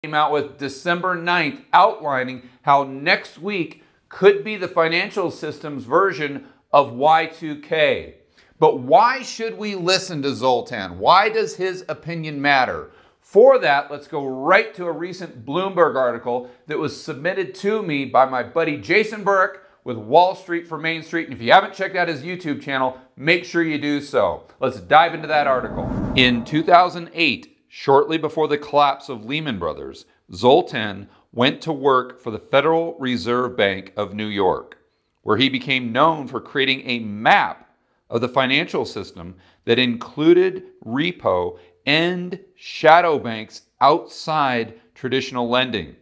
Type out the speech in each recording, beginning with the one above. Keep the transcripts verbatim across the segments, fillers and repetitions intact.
came out with December ninth outlining how next week could be the financial system's version of Y two K. But why should we listen to Zoltan? Why does his opinion matter? For that, let's go right to a recent Bloomberg article that was submitted to me by my buddy Jason Burke with Wall Street for Main Street. And if you haven't checked out his YouTube channel, make sure you do so. Let's dive into that article. In two thousand eight, shortly before the collapse of Lehman Brothers, Zoltan went to work for the Federal Reserve Bank of New York, where he became known for creating a map of the financial system that included repo and shadow banks outside traditional lending.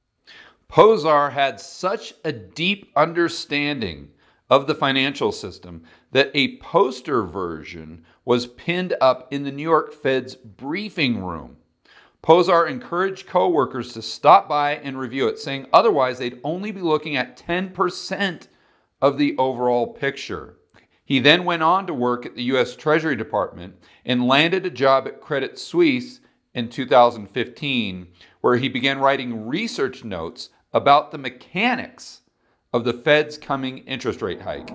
Pozsar had such a deep understanding of the financial system that a poster version was pinned up in the New York Fed's briefing room. Pozsar encouraged coworkers to stop by and review it, saying otherwise they'd only be looking at ten percent of the overall picture. He then went on to work at the U S Treasury Department and landed a job at Credit Suisse in two thousand fifteen, where he began writing research notes about the mechanics of the Fed's coming interest rate hike.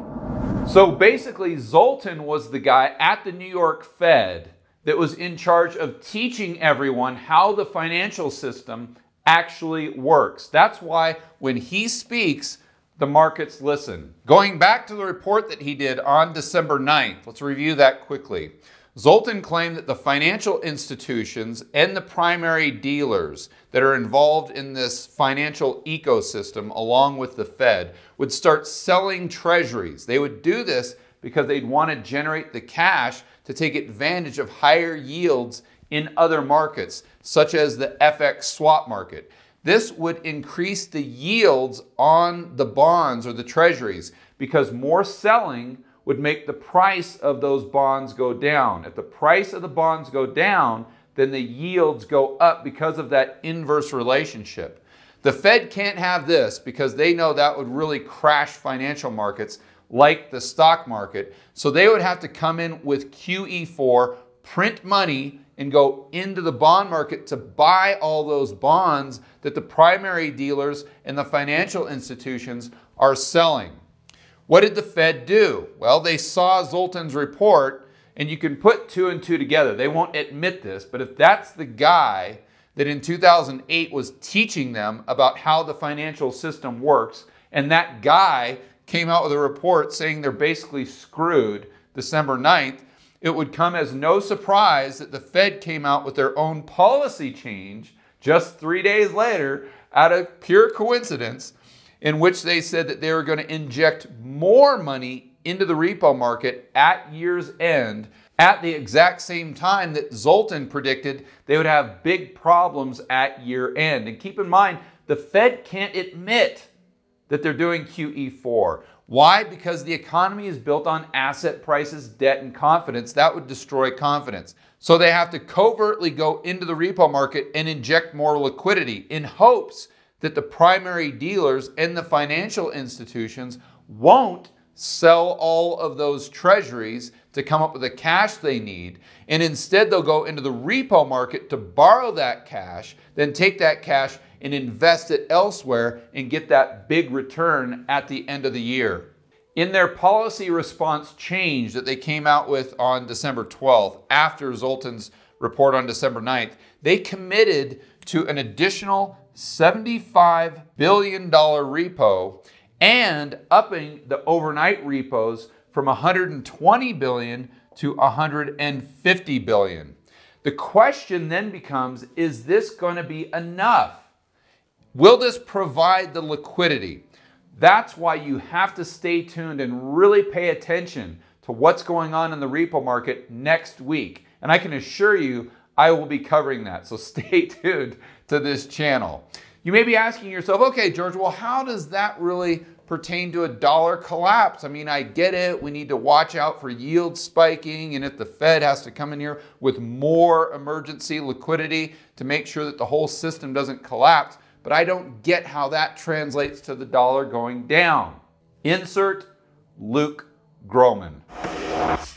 So basically, Zoltan was the guy at the New York Fed that was in charge of teaching everyone how the financial system actually works. That's why when he speaks, the markets listen. Going back to the report that he did on December ninth, let's review that quickly. Zoltan claimed that the financial institutions and the primary dealers that are involved in this financial ecosystem, along with the Fed, would start selling treasuries. They would do this because they'd want to generate the cash to take advantage of higher yields in other markets, such as the F X swap market. This would increase the yields on the bonds or the treasuries because more selling would make the price of those bonds go down. If the price of the bonds go down, then the yields go up because of that inverse relationship. The Fed can't have this because they know that would really crash financial markets like the stock market. So they would have to come in with Q E four, print money, and go into the bond market to buy all those bonds that the primary dealers and the financial institutions are selling. What did the Fed do? Well, they saw Zoltan's report, and you can put two and two together. They won't admit this, but if that's the guy that in two thousand eight was teaching them about how the financial system works, and that guy came out with a report saying they're basically screwed December ninth, it would come as no surprise that the Fed came out with their own policy change just three days later out of pure coincidence, in which they said that they were going to inject more money into the repo market at year's end at the exact same time that Zoltan predicted they would have big problems at year end. And keep in mind, the Fed can't admit that they're doing Q E four. Why? Because the economy is built on asset prices, debt, and confidence. That would destroy confidence. So they have to covertly go into the repo market and inject more liquidity in hopes that the primary dealers and the financial institutions won't sell all of those treasuries to come up with the cash they need. And instead, they'll go into the repo market to borrow that cash, then take that cash and invest it elsewhere and get that big return at the end of the year. In their policy response change that they came out with on December twelfth, after Zoltan's report on December ninth, they committed to an additional seventy-five billion dollars repo and upping the overnight repos from one hundred twenty billion dollars to one hundred fifty billion dollars. The question then becomes, is this going to be enough? Will this provide the liquidity? That's why you have to stay tuned and really pay attention to what's going on in the repo market next week. And I can assure you, I will be covering that. So stay tuned to this channel. You may be asking yourself, okay, George, well, how does that really pertain to a dollar collapse? I mean, I get it. We need to watch out for yield spiking, and if the Fed has to come in here with more emergency liquidity to make sure that the whole system doesn't collapse. But I don't get how that translates to the dollar going down. Insert Luke Gromen.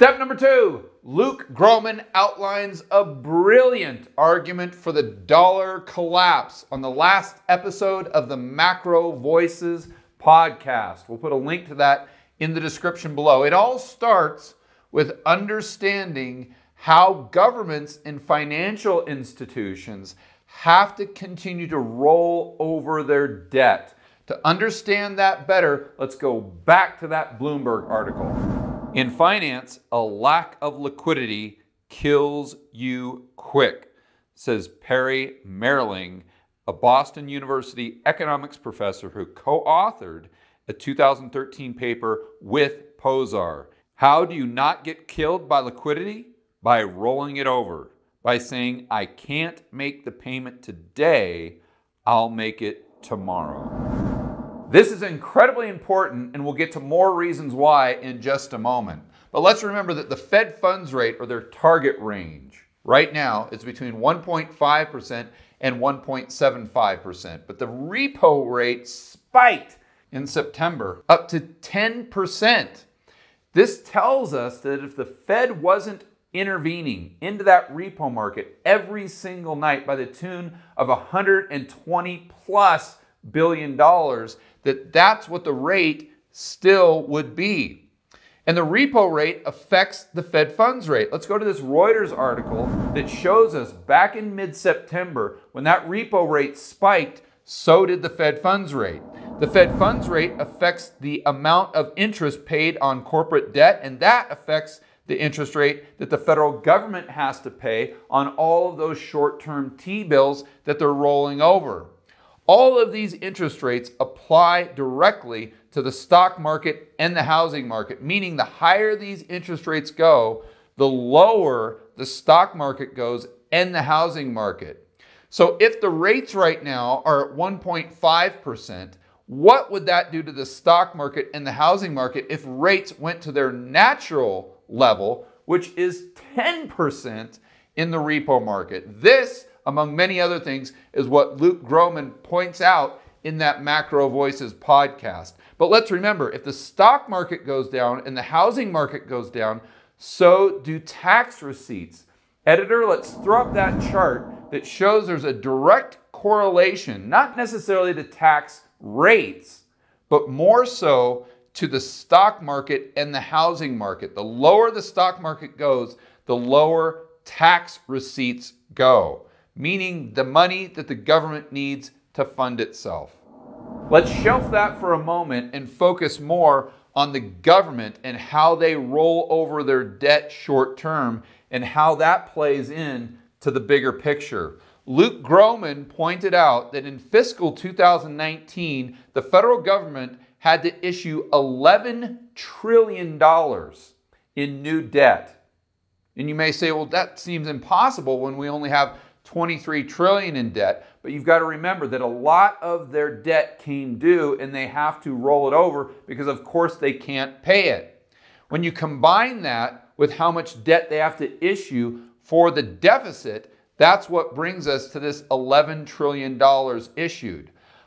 Step number two, Luke Gromen outlines a brilliant argument for the dollar collapse on the last episode of the Macro Voices podcast. We'll put a link to that in the description below. It all starts with understanding how governments and financial institutions have to continue to roll over their debt. To understand that better, let's go back to that Bloomberg article. In finance, a lack of liquidity kills you quick, says Perry Merling, a Boston University economics professor who co-authored a two thousand thirteen paper with Pozsar. How do you not get killed by liquidity? By rolling it over, by saying, I can't make the payment today, I'll make it tomorrow. This is incredibly important, and we'll get to more reasons why in just a moment. But let's remember that the Fed funds rate, or their target range, right now is between one point five percent and one point seven five percent. But the repo rate spiked in September up to ten percent. This tells us that if the Fed wasn't intervening into that repo market every single night by the tune of one hundred twenty plus billion dollars, that that's what the rate still would be. And the repo rate affects the Fed funds rate. Let's go to this Reuters article that shows us back in mid-September, when that repo rate spiked, so did the Fed funds rate. The Fed funds rate affects the amount of interest paid on corporate debt, and that affects the interest rate that the federal government has to pay on all of those short-term T-bills that they're rolling over. All of these interest rates apply directly to the stock market and the housing market, meaning the higher these interest rates go, the lower the stock market goes and the housing market. So if the rates right now are at one point five percent, what would that do to the stock market and the housing market if rates went to their natural level, which is ten percent in the repo market? This, among many other things, is what Luke Gromen points out in that Macro Voices podcast. But let's remember, if the stock market goes down and the housing market goes down, so do tax receipts. Editor, let's throw up that chart that shows there's a direct correlation, not necessarily to tax rates, but more so to the stock market and the housing market. The lower the stock market goes, the lower tax receipts go, meaning the money that the government needs to fund itself. Let's shelf that for a moment and focus more on the government and how they roll over their debt short term and how that plays in to the bigger picture. Luke Gromen pointed out that in fiscal two thousand nineteen, the federal government had to issue eleven trillion dollars in new debt. And you may say, well, that seems impossible when we only have twenty-three trillion dollars in debt. But you've got to remember that a lot of their debt came due and they have to roll it over because, of course, they can't pay it. When you combine that with how much debt they have to issue for the deficit, that's what brings us to this eleven trillion dollars issued.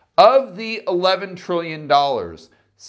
Of the eleven trillion dollars,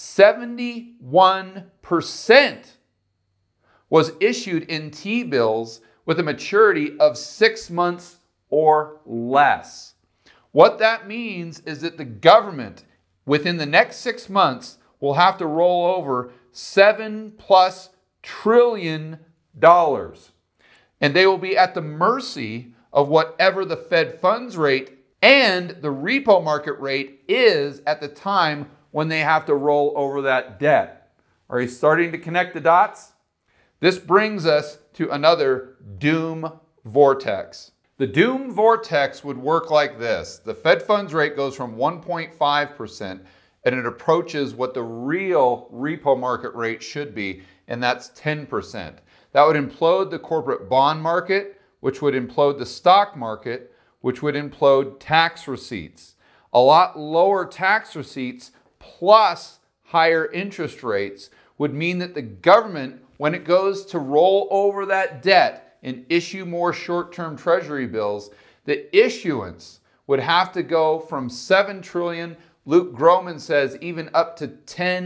seventy-one percent was issued in T-bills with a maturity of six months or less. What that means is that the government, within the next six months, will have to roll over seven plus trillion dollars. And they will be at the mercy of whatever the Fed funds rate and the repo market rate is at the time when they have to roll over that debt. Are you starting to connect the dots? This brings us to another doom vortex. The doom vortex would work like this. The Fed funds rate goes from one point five percent and it approaches what the real repo market rate should be, and that's ten percent. That would implode the corporate bond market, which would implode the stock market, which would implode tax receipts. A lot lower tax receipts plus higher interest rates would mean that the government, when it goes to roll over that debt and issue more short-term treasury bills, the issuance would have to go from seven trillion dollars, Luke Gromen says even up to ten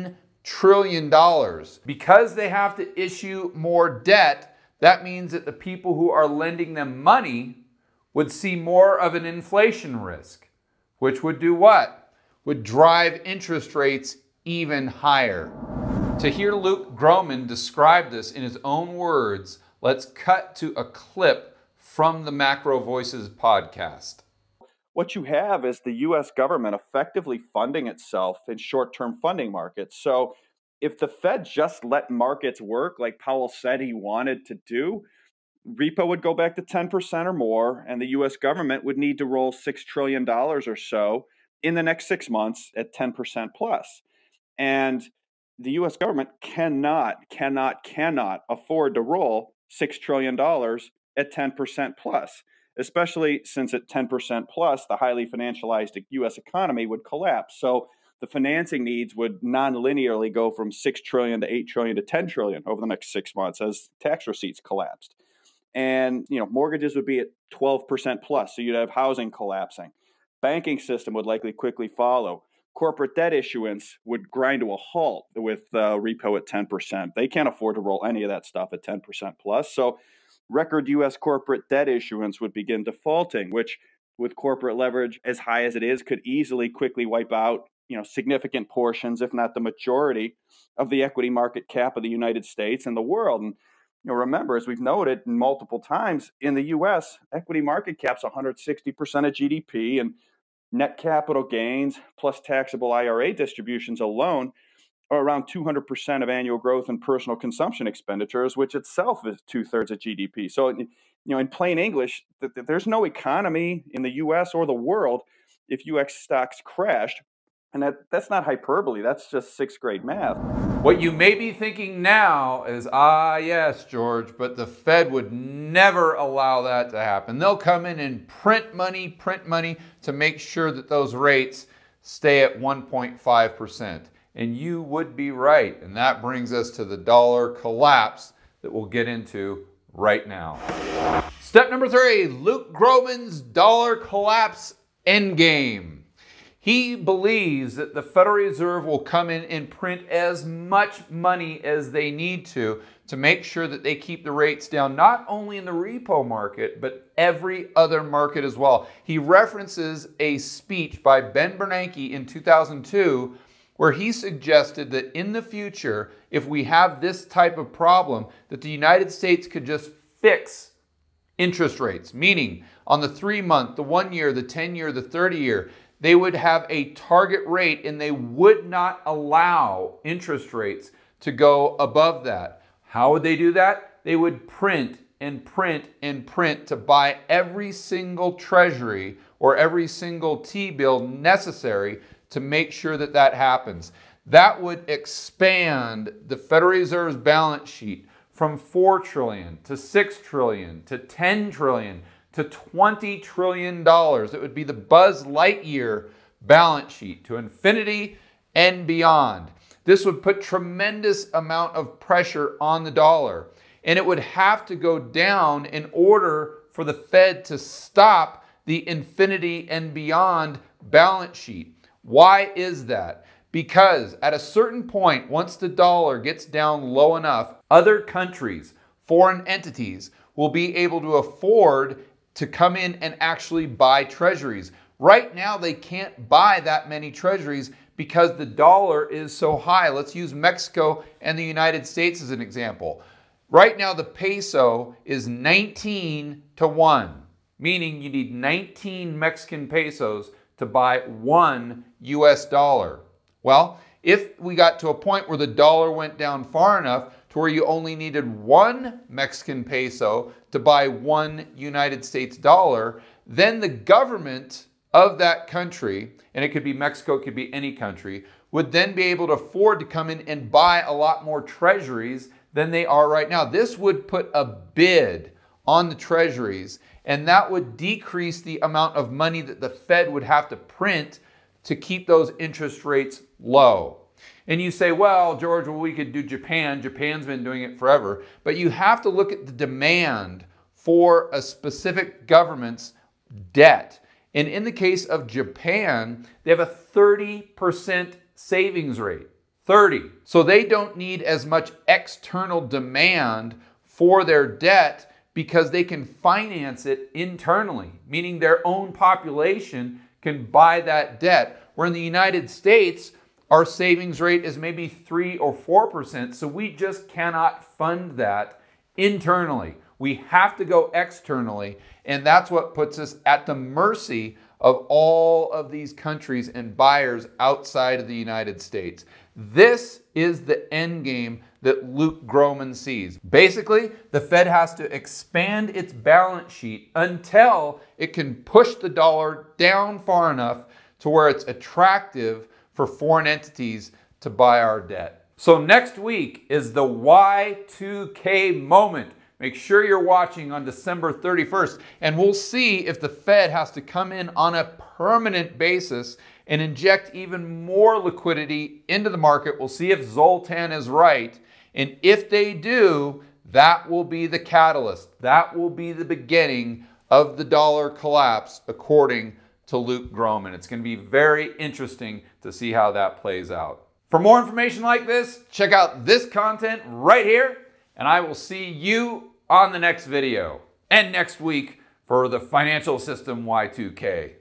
trillion dollars. Because they have to issue more debt, that means that the people who are lending them money would see more of an inflation risk, which would do what? Would drive interest rates even higher. To hear Luke Gromen describe this in his own words, let's cut to a clip from the Macro Voices podcast. What you have is the U S government effectively funding itself in short-term funding markets. So if the Fed just let markets work like Powell said he wanted to do, repo would go back to ten percent or more, and the U S government would need to roll six trillion dollars or so in the next six months at ten percent plus. And the U S government cannot, cannot, cannot afford to roll six trillion dollars at ten percent plus, especially since at ten percent plus, the highly financialized U S economy would collapse. So the financing needs would non-linearly go from six trillion dollars to eight trillion dollars to ten trillion dollars over the next six months as tax receipts collapsed. And you know, mortgages would be at twelve percent plus, so you'd have housing collapsing. Banking system would likely quickly follow. Corporate debt issuance would grind to a halt with uh, repo at ten percent. They can't afford to roll any of that stuff at ten percent plus. So record U S corporate debt issuance would begin defaulting, which with corporate leverage as high as it is could easily quickly wipe out, you know, significant portions, if not the majority, of the equity market cap of the United States and the world. And you know, remember, as we've noted multiple times, in the U S, equity market cap's one hundred sixty percent of G D P, and net capital gains plus taxable I R A distributions alone are around two hundred percent of annual growth in personal consumption expenditures, which itself is two-thirds of G D P. So, you know, in plain English, th- th- there's no economy in the U S or the world if U S stocks crashed. And that, that's not hyperbole, that's just sixth grade math. What you may be thinking now is, ah, yes, George, but the Fed would never allow that to happen. They'll come in and print money, print money to make sure that those rates stay at one point five percent. And you would be right. And that brings us to the dollar collapse that we'll get into right now. Step number three, Luke Gromen's dollar collapse endgame. He believes that the Federal Reserve will come in and print as much money as they need to to make sure that they keep the rates down, not only in the repo market, but every other market as well. He references a speech by Ben Bernanke in two thousand two where he suggested that in the future, if we have this type of problem, that the United States could just fix interest rates, meaning on the three-month, the one-year, the ten-year, the thirty-year, they would have a target rate and they would not allow interest rates to go above that. How would they do that? They would print and print and print to buy every single treasury or every single T-bill necessary to make sure that that happens. That would expand the Federal Reserve's balance sheet from four trillion dollars to six trillion dollars to ten trillion dollars to twenty trillion dollars. It would be the Buzz Lightyear balance sheet to infinity and beyond. This would put tremendous amount of pressure on the dollar, and it would have to go down in order for the Fed to stop the infinity and beyond balance sheet. Why is that? Because at a certain point, once the dollar gets down low enough, other countries, foreign entities, will be able to afford to come in and actually buy treasuries. Right now, they can't buy that many treasuries because the dollar is so high. Let's use Mexico and the United States as an example. Right now, the peso is nineteen to one, meaning you need nineteen Mexican pesos to buy one U S dollar. Well, if we got to a point where the dollar went down far enough to where you only needed one Mexican peso to buy one United States dollar, then the government of that country, and it could be Mexico, it could be any country, would then be able to afford to come in and buy a lot more treasuries than they are right now. This would put a bid on the treasuries, and that would decrease the amount of money that the Fed would have to print to keep those interest rates low. And you say, well, George, well, we could do Japan. Japan's been doing it forever. But you have to look at the demand for a specific government's debt. And in the case of Japan, they have a thirty percent savings rate. thirty. So they don't need as much external demand for their debt because they can finance it internally, meaning their own population can buy that debt. Where in the United States, our savings rate is maybe three or four percent, so we just cannot fund that internally. We have to go externally, and that's what puts us at the mercy of all of these countries and buyers outside of the United States. This is the end game that Luke Gromen sees. Basically, the Fed has to expand its balance sheet until it can push the dollar down far enough to where it's attractive for foreign entities to buy our debt. So next week is the Y two K moment. Make sure you're watching on December thirty-first, and we'll see if the Fed has to come in on a permanent basis and inject even more liquidity into the market. We'll see if Zoltan is right, and if they do, that will be the catalyst. That will be the beginning of the dollar collapse, according to Luke Gromen. It's going to be very interesting to see how that plays out. For more information like this, check out this content right here, and I will see you on the next video and next week for the financial system Y two K.